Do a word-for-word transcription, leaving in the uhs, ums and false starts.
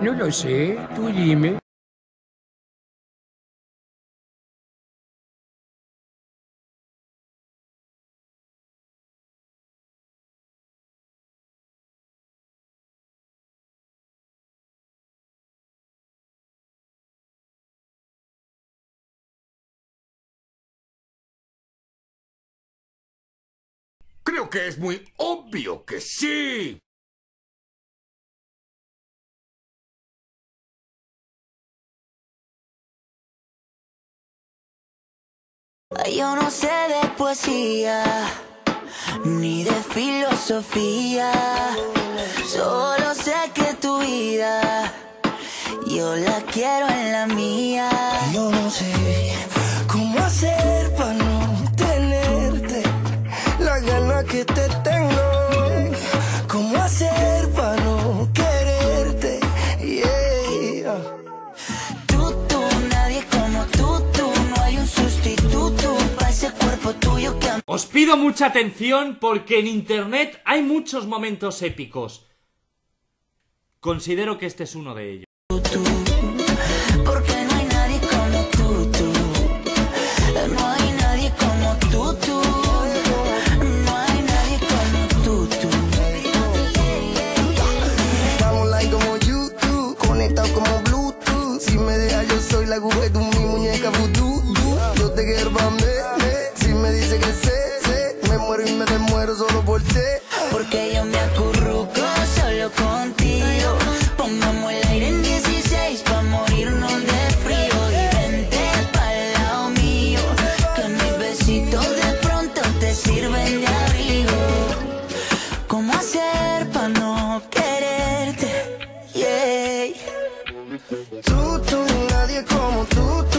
No lo sé, tú dime. Creo que es muy obvio que sí. Yo no sé de poesía ni de filosofía, solo sé que tu vida yo la quiero en la mía. Yo no sé cómo hacer para no tenerte la gana que te tengo, cómo hacer para no quererte, yeah. Tú, tú, nadie como tú, tú, no hay un sustituto para ese cuerpo tuyo que... Os pido mucha atención porque en internet hay muchos momentos épicos. Considero que este es uno de ellos. Tú, porque no hay nadie como tú, tú. No hay nadie como tú, tú. No hay nadie como tú, tú. Estamos like como YouTube, conectados como Bluetooth. Si me dejas yo soy la aguja de mi muñeca vudú. Yo te quiero pa' mí, si me dice que sé, sé, me muero y me desmuero solo por ti. Porque yo me acurruco solo contigo. Pongamos el aire en dieciséis pa' morirnos de frío. Y vente pa'l lado mío, que mis besitos de pronto te sirven de abrigo. ¿Cómo hacer pa' no quererte? Yeah. Tú, tú, nadie como tú, tú.